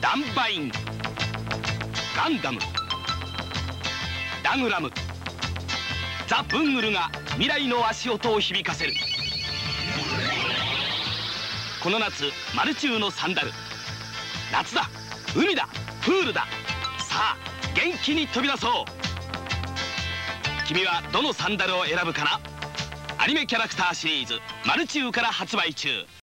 ダンバイン、ガンダム、ダグラム、ザ・ブングルが未来の足音を響かせる。この夏、マルチューのサンダル。夏だ、海だ、プールだ。さあ元気に飛び出そう。君はどのサンダルを選ぶかな。アニメキャラクターシリーズマルチューから発売中。